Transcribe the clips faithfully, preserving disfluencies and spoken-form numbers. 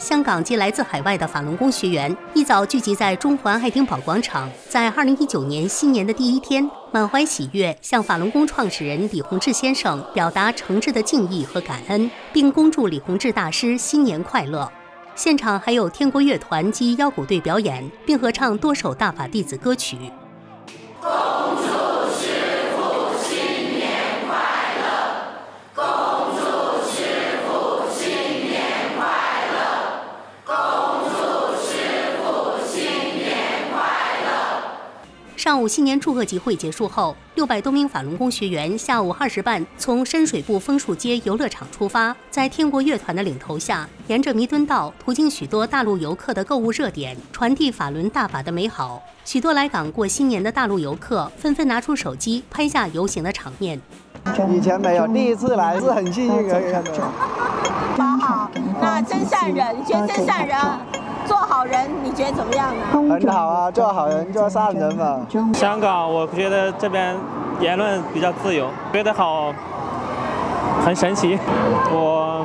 香港及来自海外的法轮功学员一早聚集在中环爱丁堡广场，在二零一九年新年的第一天，满怀喜悦向法轮功创始人李洪志先生表达诚挚的敬意和感恩，并恭祝李洪志大师新年快乐。现场还有天国乐团及腰鼓队表演，并合唱多首大法弟子歌曲。 恭祝师父新年快乐！恭祝师父新年快乐！恭祝师父新年快乐！ 上午新年祝贺集会结束后，六百多名法轮功学员下午二时半从深水埗枫树街游乐场出发，在天国乐团的领头下，沿着弥敦道途经许多大陆游客的购物热点，传递法轮大法的美好。许多来港过新年的大陆游客纷纷拿出手机拍下游行的场面。 以前没有，第一次来是很幸运可以看到。 包好，那真善人，你觉得真善人做好人，你觉得怎么样呢？ 很好啊，做好人做善人嘛。 香港，我觉得这边言论比较自由，觉得好，很神奇。我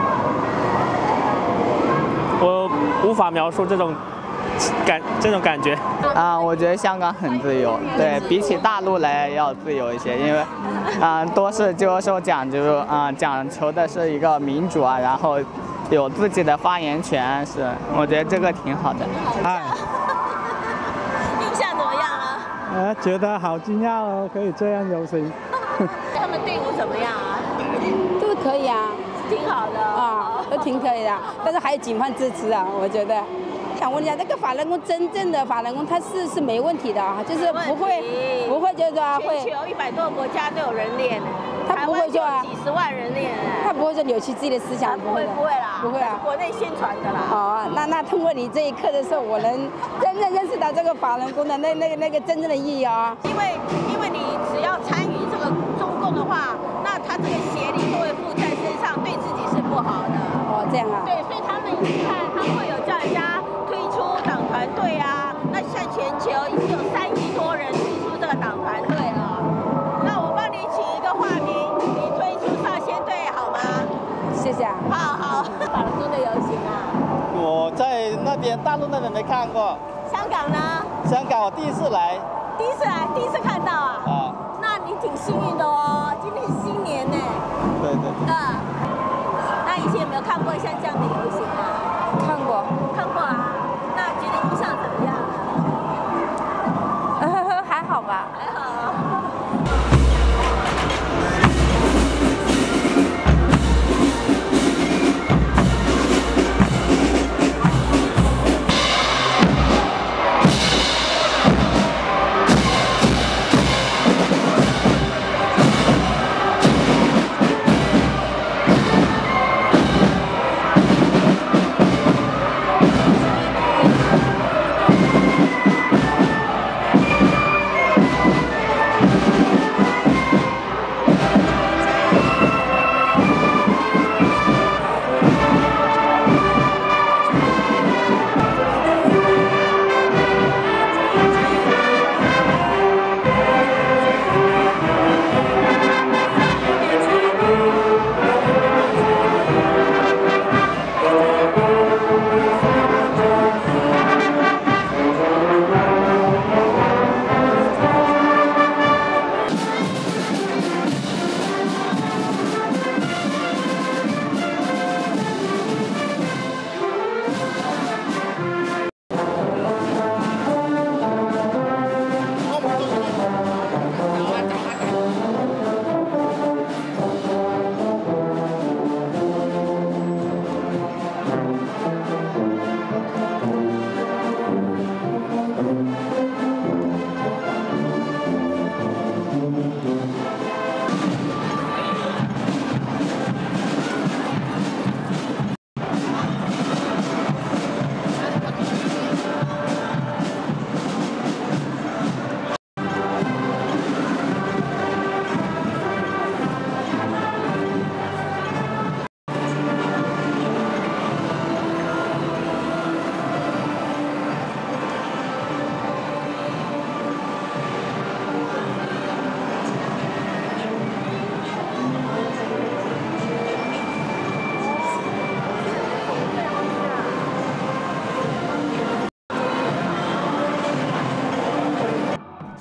我无法描述这种感这种感觉。 啊，我觉得香港很自由，对比起大陆来要自由一些，因为啊多是就是说讲究啊讲求的是一个民主啊，然后有自己的发言权，是我觉得这个挺好的。 哎，印象怎么样啊？ 呃，觉得好惊讶哦，可以这样游行。 他们队伍怎么样啊？ 都可以啊， 挺好的啊，都挺可以的，但是还有警方支持啊，我觉得。想问一下，这个法轮功真正的法轮功，它是是没问题的啊，就是不会不会就是说会。 全球一百多个国家都有人练， 他不会说啊， 几十万人练， 他不会说扭曲自己的思想， 不会不会啦， 不会啊， 国内宣传的啦。 哦，那那通过你这一课的时候，我能真正认识到这个法轮功的那那个那个真正的意义啊。 因为因为你只要参与这个中共的话，那他这个邪力就会附在身上，对自己是不好的。 哦，这样啊。 对，所以他们你看，他们会有叫人家推出党团队啊，那现在全球已经有三亿多人推出这个党团队了。那我帮你起一个化名，你推出少先队好吗？ 谢谢啊。 好好，法轮功的游行啊。 我在那边大陆那边没看过。 香港呢？ 香港我第一次来。 第一次来，第一次看到啊。 啊。 那你挺幸运的哦，今天是新年呢。 对对对。 嗯。那以前有没有看过像这样的游行啊？ 看过。 看过啊。那觉得印象怎么样呢？还好吧。 还好啊。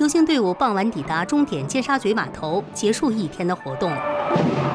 游行队伍傍晚抵达终点尖沙咀码头，结束一天的活动。